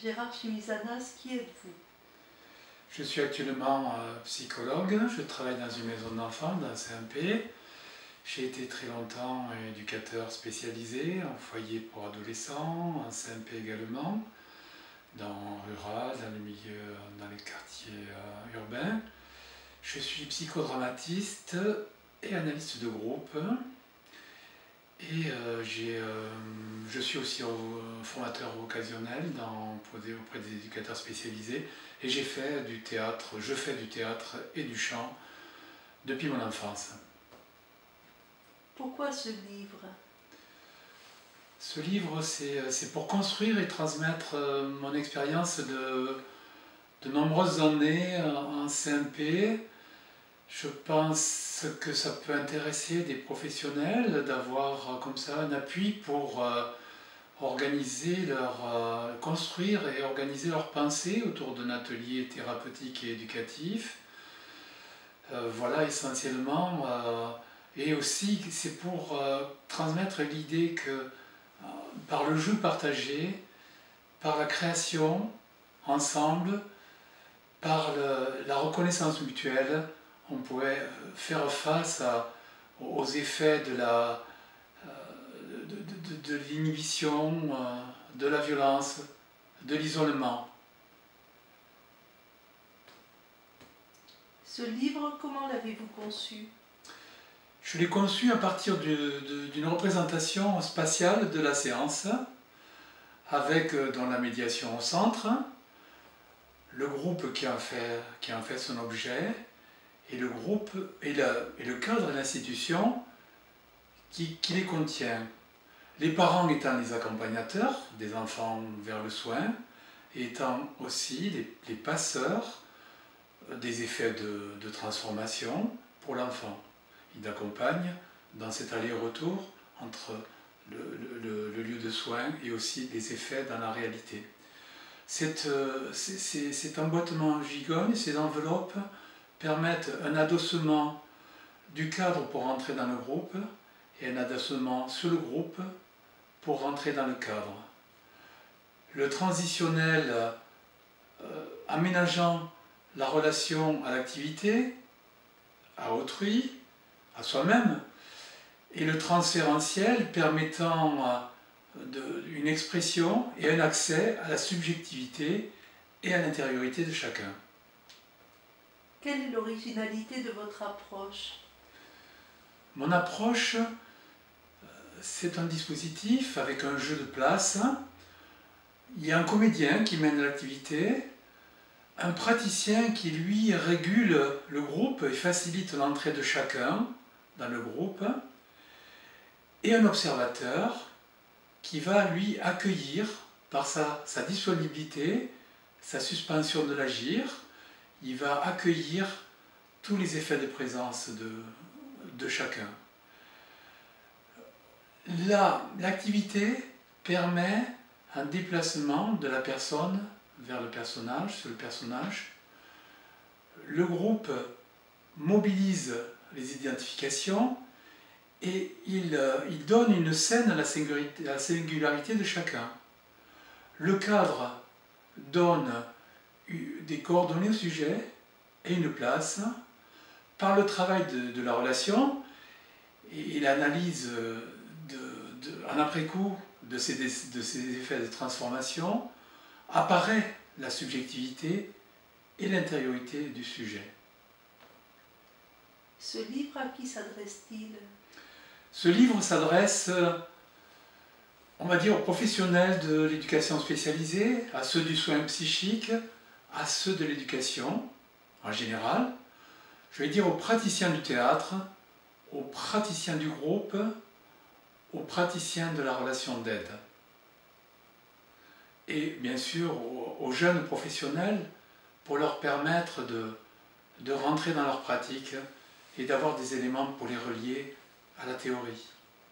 Gérard Chimizanas, qui êtes-vous? Je suis actuellement psychologue, je travaille dans une maison d'enfants, dans un CMP. J'ai été très longtemps éducateur spécialisé, en foyer pour adolescents, en CMP également, dans le rural, dans les milieux, dans les quartiers urbains. Je suis psychodramatiste et analyste de groupe. Et je suis aussi formateur occasionnel auprès des éducateurs spécialisés. Et je fais du théâtre et du chant depuis mon enfance. Pourquoi ce livre? Ce livre, c'est pour construire et transmettre mon expérience de nombreuses années en CMP. Je pense que ça peut intéresser des professionnels d'avoir comme ça un appui pour construire et organiser leur pensée autour d'un atelier thérapeutique et éducatif. Voilà, essentiellement. Et aussi, c'est pour transmettre l'idée que par le jeu partagé, par la création ensemble, par la reconnaissance mutuelle, on pourrait faire face aux effets de l'inhibition, de la violence, de l'isolement. Ce livre, comment l'avez-vous conçu? Je l'ai conçu à partir d'une représentation spatiale de la séance, avec dans la médiation au centre, le groupe qui en fait son objet, et le groupe et le cadre de l'institution qui les contient. Les parents étant les accompagnateurs des enfants vers le soin, et étant aussi les passeurs des effets de transformation pour l'enfant. Ils accompagnent dans cet aller-retour entre le lieu de soins et aussi les effets dans la réalité. Cet emboîtement gigogne, ces enveloppes, permettent un adossement du cadre pour entrer dans le groupe et un adossement sur le groupe pour rentrer dans le cadre. Le transitionnel aménageant la relation à l'activité, à autrui, à soi-même, et le transférentiel permettant une expression et un accès à la subjectivité et à l'intériorité de chacun. Quelle est l'originalité de votre approche? Mon approche, c'est un dispositif avec un jeu de place. Il y a un comédien qui mène l'activité, un praticien qui, lui, régule le groupe et facilite l'entrée de chacun dans le groupe, et un observateur qui va, lui, accueillir par sa disponibilité, sa suspension de l'agir. Il va accueillir tous les effets de présence de chacun. L'activité permet un déplacement de la personne vers le personnage, sur le personnage. Le groupe mobilise les identifications et il donne une scène à la singularité de chacun. Le cadre donne des coordonnées au sujet et une place. Par le travail de la relation et l'analyse en après-coup de ces effets de transformation, apparaît la subjectivité et l'intériorité du sujet. Ce livre, à qui s'adresse-t-il? Ce livre s'adresse, on va dire, aux professionnels de l'éducation spécialisée, à ceux du soin psychique, à ceux de l'éducation en général, je vais dire aux praticiens du théâtre, aux praticiens du groupe, aux praticiens de la relation d'aide. Et bien sûr aux jeunes professionnels pour leur permettre de rentrer dans leur pratique et d'avoir des éléments pour les relier à la théorie.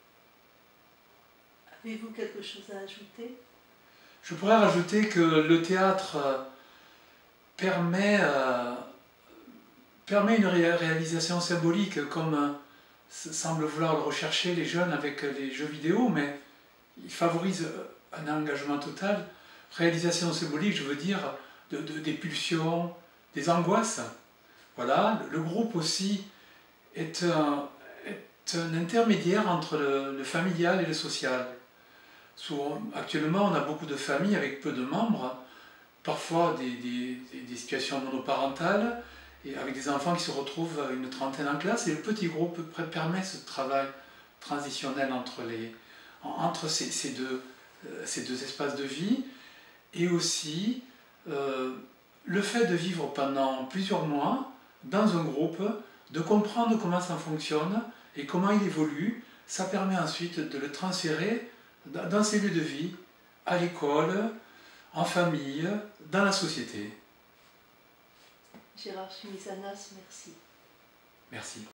Avez-vous quelque chose à ajouter? Je pourrais rajouter que le théâtre permet une réalisation symbolique, comme semblent vouloir le rechercher les jeunes avec les jeux vidéo, mais il favorise un engagement total. réalisation symbolique, je veux dire, des pulsions, des angoisses. Voilà, le groupe aussi est un intermédiaire entre le familial et le social. Actuellement, on a beaucoup de familles avec peu de membres, parfois des situations monoparentales, et avec des enfants qui se retrouvent à une trentaine en classe, et le petit groupe permet ce travail transitionnel entre ces deux espaces de vie, et aussi le fait de vivre pendant plusieurs mois dans un groupe, de comprendre comment ça fonctionne et comment il évolue, ça permet ensuite de le transférer dans ses lieux de vie, à l'école, en famille, dans la société. Gérard Chimizanas, merci. Merci.